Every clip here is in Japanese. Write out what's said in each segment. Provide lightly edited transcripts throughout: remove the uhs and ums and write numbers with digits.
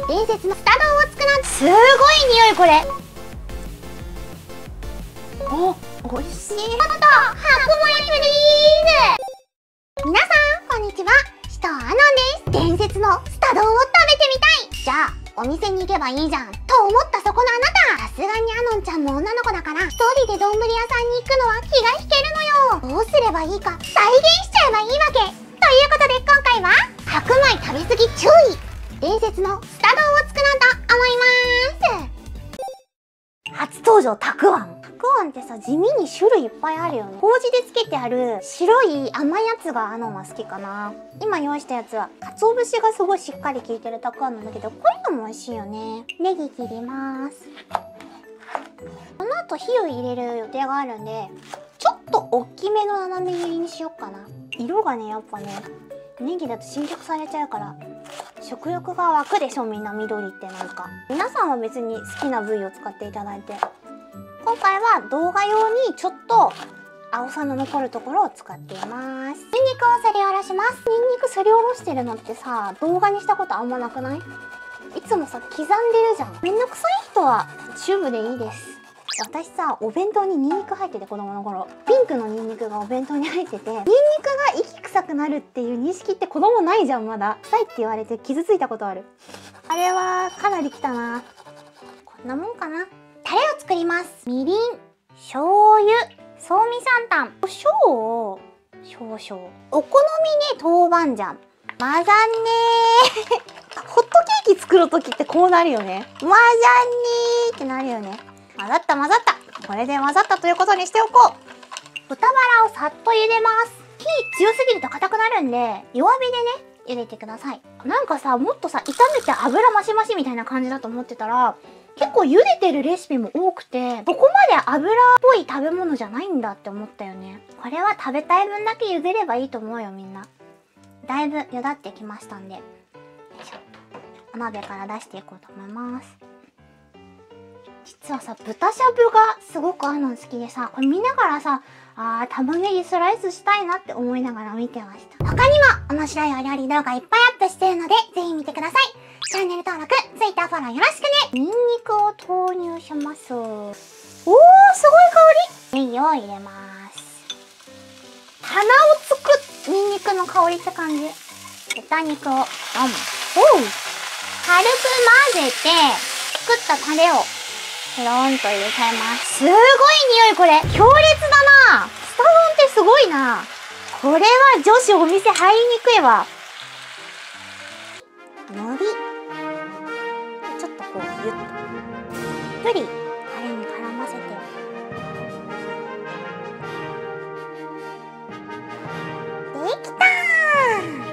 伝説のスタ丼を作らん。すごい匂いこれ。お、美味しい。白米プリーズ。皆さんこんにちは、シトアノンです。伝説のスタ丼を食べてみたい。じゃあお店に行けばいいじゃんと思ったそこのあなた、さすがにアノンちゃんも女の子だから一人で丼屋さんに行くのは気が引けるのよ。どうすればいいか再現しちゃえばいいわけ。ということで今回は白米食べ過ぎ注意、伝説のスタ丼を作ろうと思います。初登場たくあん。たくあんってさ、地味に種類いっぱいあるよね。麹でつけてある白い甘いやつがアノンは好きかな。今用意したやつは鰹節がすごいしっかり効いてるたくあんなんだけど、こういうのも美味しいよね。ネギ切ります。この後火を入れる予定があるんで、ちょっと大きめの斜め切りにしよっかな。色がね、やっぱね、ネギだと侵食されちゃうから食欲が湧くでしょ。みんな緑ってなんか、皆さんは別に好きな部位を使っていただいて、今回は動画用にちょっと青さの残るところを使っています。ニンニクをすりおろします。ニンニクすりおろしてるのってさ、動画にしたことあんまなくない？いつもさ、刻んでるじゃん。めんどくさい人はチューブでいいです。私さ、お弁当にニンニク入ってて、子供の頃ピンクのニンニクがお弁当に入ってて、ニンニクが息臭くなるっていう認識って子供ないじゃん。まだ臭いって言われて傷ついたことある。あれはかなりきたな。こんなもんかな。タレを作ります。みりん、醤油、総味三炭、胡椒を少々、お好みで豆板醤。混ざんねーホットケーキ作るときってこうなるよね。混ざんねーってなるよね。混ざった混ざった。これで混ざったということにしておこう。豚バラをさっと茹でます。火強すぎると硬くなるんで、弱火でね、茹でてください。なんかさ、もっとさ、炒めて油マシマシみたいな感じだと思ってたら、結構茹でてるレシピも多くて、ここまで油っぽい食べ物じゃないんだって思ったよね。これは食べたい分だけ茹でればいいと思うよ、みんな。だいぶ茹だってきましたんで、よいしょ。お鍋から出していこうと思います。実はさ、豚しゃぶがすごくアノン好きでさ、これ見ながらさ、玉ねぎスライスしたいなって思いながら見てました。他にも面白いお料理動画いっぱいアップしてるので、ぜひ見てください。チャンネル登録、Twitter フォローよろしくね。ニンニクを投入します。おー、すごい香り。ネギを入れます。鼻をつくニンニクの香りって感じ。豚肉を軽く混ぜて、作ったタレをペロンと入れちゃいます。すごい匂いこれ。強烈だな。スタ丼ってすごいな。これは女子お店入りにくいわ。のり。ちょっとこうギュッと。たっぷりタレに絡ませて。できたー。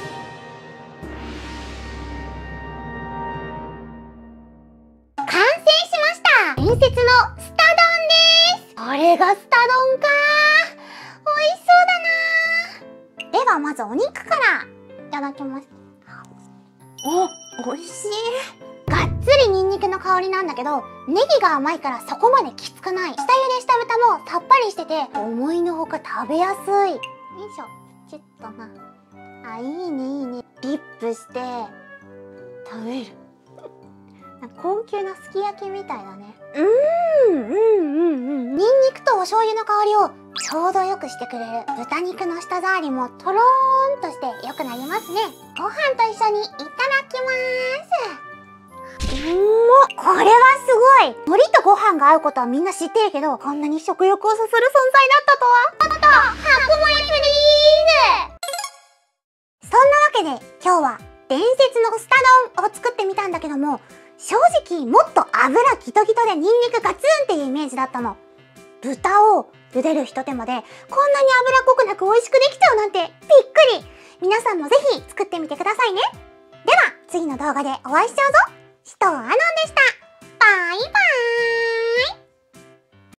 伝説のスタ丼です。これがスタ丼かー。美味しそうだなー。ではまずお肉からいただきます。お、美味しい。がっつりニンニクの香りなんだけど、ネギが甘いからそこまできつくない。下茹でした豚もさっぱりしてて、思いのほか食べやすい。よいしょ、ちょっとな。いいねいいね。ディップして食べる。高級なすき焼きみたいだね。ニンニクとお醤油の香りをちょうどよくしてくれる。豚肉の舌触りもとろーんとしてよくなりますね。ご飯と一緒にいただきます。これはすごい。海苔とご飯が合うことはみんな知ってるけど、こんなに食欲をそそる存在だったとは。白米プリーズ。そんなわけで今日は伝説のスタ丼を作ってみたんだけども、正直もっと油ギトギトでニンニクガツンっていうイメージだったの。豚を茹でるひと手間でこんなに脂っこくなく美味しくできちゃうなんてびっくり。皆さんもぜひ作ってみてくださいね。では次の動画でお会いしちゃうぞ。シトアノンでした。バイバイ。